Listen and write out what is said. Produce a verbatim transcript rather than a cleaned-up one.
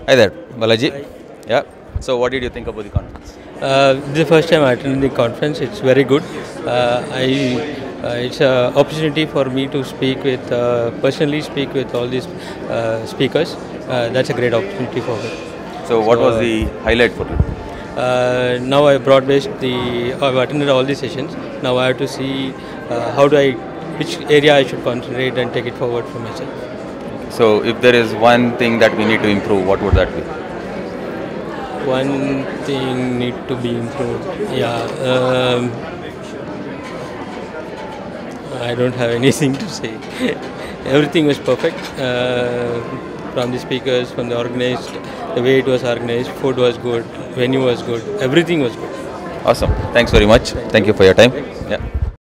Hi there, Balaji. Yeah. So, what did you think about the conference? Uh, this is the first time I attended the conference. It's very good. Uh, I uh, it's an opportunity for me to speak with uh, personally speak with all these uh, speakers. Uh, that's a great opportunity for me. So, what So, was the highlight for you? Uh, now I broad-based the. I've attended all the sessions. Now I have to see uh, how do I, which area I should concentrate and take it forward for myself. So, if there is one thing that we need to improve, what would that be? One thing need to be improved. Yeah. Um, I don't have anything to say. Everything was perfect. Uh, from the speakers, from the organized, the way it was organized, food was good, venue was good, everything was good. Awesome. Thanks very much. Thank you for your time. Yeah.